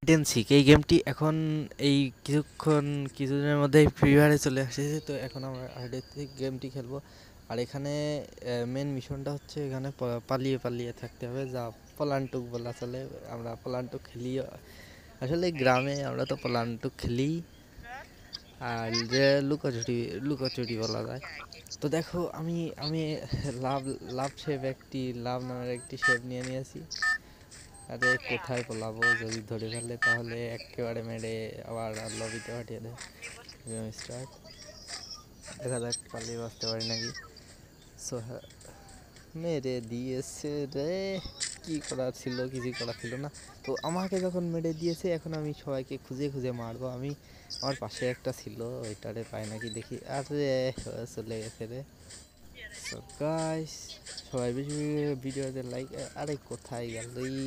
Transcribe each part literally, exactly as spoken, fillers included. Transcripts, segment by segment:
Hide and sick এই গেমটি এখন এই কিছুক্ষণ কিছুদিনের মধ্যেই ফ্রি ফায়ারে চলে আসছে। তো এখন আমরা হাইড অ্যান্ড সিক গেমটি খেলবো। আর এখানে মেন মিশনটা হচ্ছে এখানে পালিয়ে পালিয়ে থাকতে হবে, যা পোলান্টুক বলা চলে। আমরা পোলান্টুক খেলি, আসলে গ্রামে আমরা তো পোলান্টুক খেলি, আর যে লুকোচুরি লুকোচুরি বলা যায়। তো দেখো আমি আমি লাভ লাভ শেপ একটি লাভ নামের একটি শেপ নিয়ে নিয়েছি। আরে কোথায় পলাবো, যদি ধরে ফেলে তাহলে একেবারে মেরে আবার লবিতে পাঠিয়ে দেয়। গেম স্টার্ট, দেখা যাক পালিয়ে বাঁচতে পারি নাকি। সো মেরে দিয়েছে রে, কি করার ছিল, কিছু করার ছিল না। তো আমাকে যখন মেরে দিয়েছে এখন আমি সবাইকে খুঁজে খুঁজে মারবো। আমি আমার পাশে একটা ছিল, ওইটারে পাই নাকি দেখি। আরে চলে গেছে রে। সো গাইস, সবাই বেশি ভিডিওতে লাইক। আরে কোথায় গেল,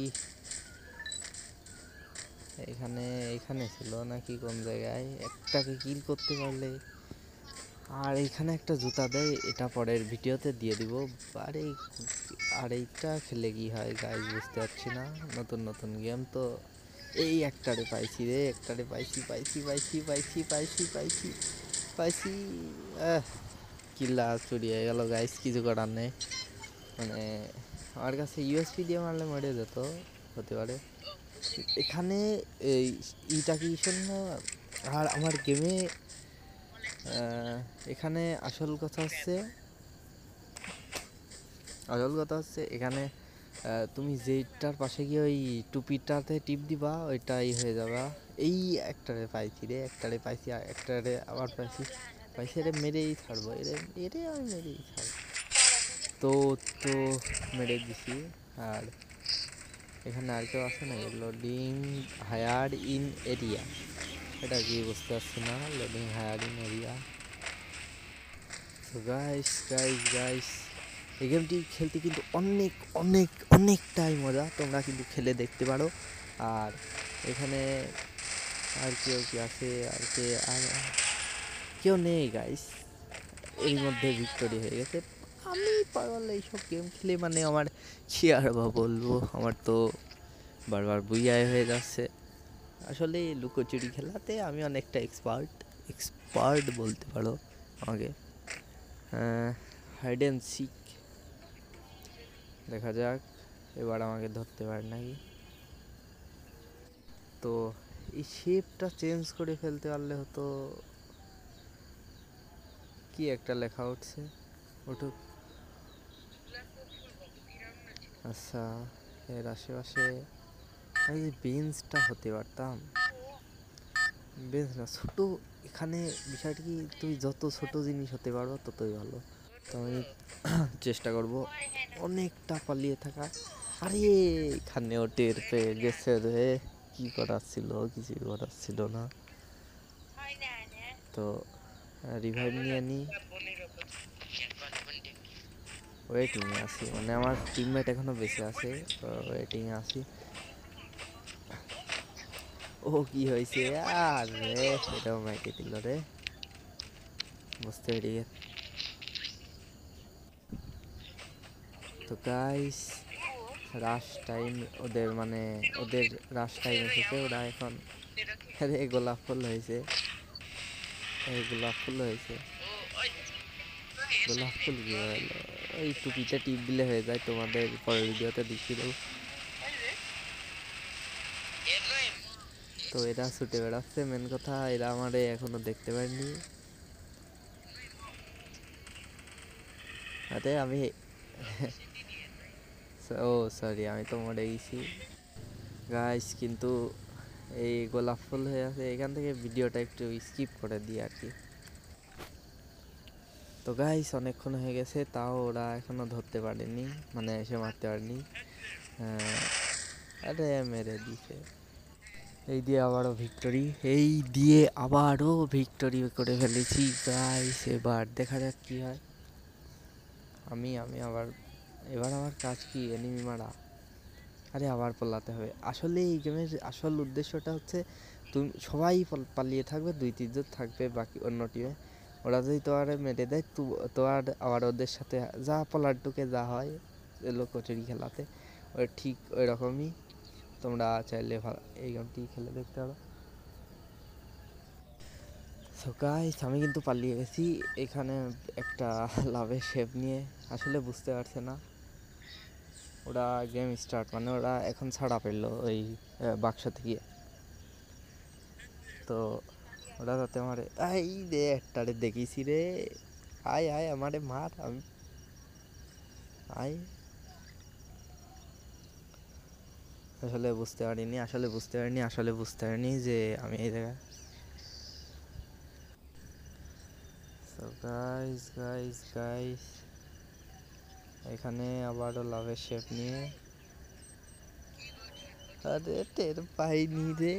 এখানে এখানে ছিল নাকি কোন জায়গায়, একটাকে কিল করতে পারলে। আর এখানে একটা জুতা দেয়, এটা পরের ভিডিওতে দিয়ে দিব। আরে আর এইটা খেলে কি হয় গাইস বুঝতে পারছি না, নতুন নতুন গেম তো। এই একটারে পাইছি রে, একটারে পাইছি পাইছি পাইছি পাইছি পাইছি পাইছি পাইছি কিল্লা চুরি হয়ে গেল গাইস, কিছু করার নেই। মানে আমার কাছে ইউএসপি দিয়ে মারলে মরে যেত, হতে পারে। এখানে এই ইটা কি শূন্য। আর আমার গেমে এখানে আসল কথা হচ্ছে আসল কথা হচ্ছে এখানে তুমি যেটার পাশে গিয়ে ওই টুপিটাতে টিপ দিবা, ওইটাই হয়ে যাবা। এই একটারে পাইছি রে, একটারে পাইছি, একটারে আবার পাইছি পাইছি এরে মেরেই ছাড়বো, এরে এরে আমি মেরেই ছাড়বো। তো তো মেরে দিছি। আর এখানে আর কেউ আছে না, লোডিং হায়ার ইন এরিয়া, এটা কি বুঝতে পারছি না। Loading higher in area. তো গাইস গাইস গাইস এই গেমটি খেলতে কিন্তু অনেক অনেক অনেকটাই মজা, তোমরা কিন্তু খেলে দেখতে পারো। আর এখানে আর কেউ কি আছে, আর কে আর কেউ নেই গাইস, এর মধ্যে ভিক্টোরি হয়ে গেছে। আমি পাগল এইসব গেম খেলে, মানে আমার কি আর বা বলবো, আমার তো বারবার বুইয়ায় হয়ে যাচ্ছে। আসলে লুকোচুরি খেলাতে আমি অনেকটা এক্সপার্ট এক্সপার্ট বলতে পারো আমাকে। হাইড অ্যান্ড সিক, দেখা যাক এবার আমাকে ধরতে পারে নাকি। তো এই শেপটা চেঞ্জ করে ফেলতে পারলে হতো। কি একটা লেখা উঠছে, উঠুক। আচ্ছা, এর আশেপাশে এই বেঞ্চটা হতে পারতাম, বেঞ্চ না ছোট। এখানে বিষয়টা কি, তুমি যত ছোট জিনিস হতে পারো ততই ভালো। তো আমি চেষ্টা করব অনেকটা পালিয়ে থাকা। আরে এখানেও টের পেয়ে গেছে রে, কি করার ছিল, কিছু করার ছিল না। তো রিভাইভ নিয়ে নি, ওয়েটিংয়ে আছি, মানে আমার টিমমেট এখনো বেঁচে আছে, তো ওয়েটিংয়ে আছি। ও কি হয়েছে, আর রে এটাও মাইকে দিল রে, বুঝতে পেরে গেছে। তো গাইস রাশ টাইম ওদের, মানে ওদের রাশ টাইম এসেছে, ওরা এখন আরে গোলাপ ফুল হয়েছে, এই গোলাপ ফুল হয়েছে, গোলাপ ফুল কি হলো, ওই টুপিটা টিপ দিলে হয়ে যায়, তোমাদের পরের ভিডিওতে দেখিয়ে দেবো। তো এরা ছুটে বেড়াচ্ছে, মেন কথা এরা আমারে এখনো দেখতে পায়নি। আরে আমি ও সরি, আমি তো মরে গেছি গাইস। কিন্তু এই গোলাপ ফুল হয়ে আছে, এখান থেকে ভিডিওটা একটু স্কিপ করে দিই আর কি। তো গাইস অনেকক্ষণ হয়ে গেছে, তাও ওরা এখনো ধরতে পারেনি, মানে এসে মারতে পারেনি। আরে মেরে দিছে, এই দিয়ে আবারও ভিক্টোরি, এই দিয়ে আবারও ভিক্টোরি করে ফেলেছি গাইস। এবার দেখা যাক কি হয়। আমি আমি আবার এবার আমার কাজ কি, এনিমি মারা। আরে আবার পালাতে হবে। আসলে এই গেমের আসল উদ্দেশ্যটা হচ্ছে তুমি সবাই পালিয়ে থাকবে, দুই তিনজন থাকবে বাকি অন্য টিমে। ওরা যদি তোমার মেরে দেয় তো তোমার আবার ওদের সাথে যা পলার ঢুকে যা হয় লুকোচুরি খেলাতে, ওই ঠিক ওই রকমই। তোমরা চাইলে এই গেমটি খেলে দেখতে পারো। সো গাইস, আমি কিন্তু পালিয়ে গেছি এখানে একটা লাভের শেপ নিয়ে। আসলে বুঝতে পারছে না ওরা গেম স্টার্ট, মানে ওরা এখন ছাড়া পেলো ওই বাক্স থেকে। তো ওরা তাতে আমারে এই রে একটারে দেখিছি রে, আয় আয় আমারে মার, আমি আয়। আসলে বুঝতে পারিনি আসলে বুঝতে পারিনি আসলে বুঝতে পারিনি যে আমি এই জায়গায়। সো গাইস গাইস গাইস এখানে আবারও লাভের শেপ নিয়ে, আরে টের পাইনি রে,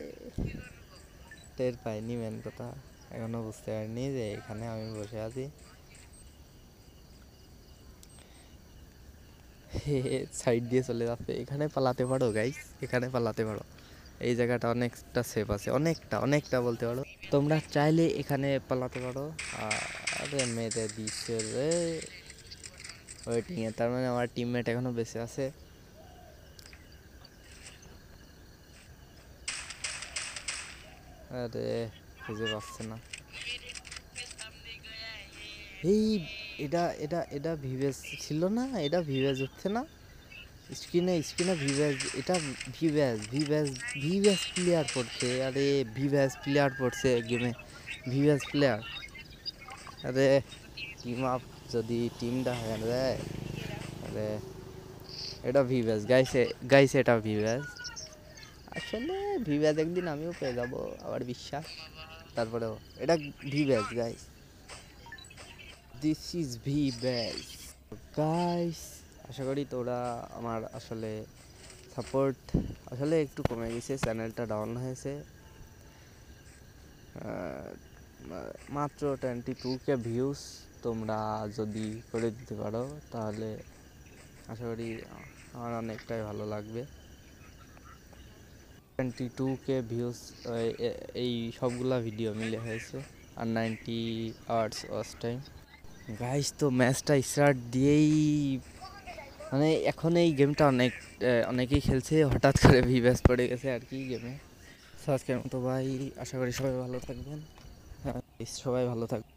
টের পাইনি মেন কথা, এখনো বুঝতে পারিনি যে এখানে আমি বসে আছি। সাইড দিয়ে চলে যাচ্ছে, এখানে পালাতে পারো গাইস, এখানে পালাতে পারো। এই জায়গাটা অনেকটা সেফ আছে, অনেকটা অনেকটা বলতে পারো। তোমরা চাইলে এখানে পালাতে পারো। আরে মেরে দিচ্ছে রে ওয়েটিংয়ে, তার মানে আমার টিমমেট এখনো বেঁচে আছে। আরে খুঁজে পাচ্ছে না। এই এটা এটা এটা ভিভেজ ছিল না, এটা ভিভেজ হচ্ছে না স্ক্রিনে, স্ক্রিনে ভিভেজ, এটা ভিভেজ ভিভেজ ভিভেজ প্লেয়ার পড়ছে। আরে ভিভেজ প্লেয়ার পড়ছে গেমে, ভিভেজ প্লেয়ার। আরে টিম আপ যদি টিমটা হয়ে যায়। আরে এটা ভিভেজ গাইছে গাইছে এটা ভিভেজ। আসলে ভিভেজ একদিন আমিও পেয়ে যাবো আবার বিশ্বাস। তারপরেও এটা ভিভেজ গাইস, দিস ইজ ভিভেজ গাইস। আশা করি তোরা আমার আসলে সাপোর্ট আসলে একটু কমে গেছে, চ্যানেলটা ডাউন হয়েছে। মাত্র টোয়েন্টি টু কে ভিউজ, তোমরা যদি করে দিতে পারো তাহলে আশা করি আমার অনেকটাই ভালো লাগবে। টোয়েন্টি টু কে ভিউজ এই সবগুলা ভিডিও মিলে হয়েছে, আর ninety hours watch time. Guys তো ম্যাচটা স্টার্ট দিয়েই মানে এখন এই গেমটা অনেক অনেকেই খেলছে, হঠাৎ করে ভিভ্যাস পড়ে গেছে আর কি গেমে। আজকের মতো ভাই, আশা করি সবাই ভালো থাকবেন। হ্যাঁ সবাই ভালো থাকবেন।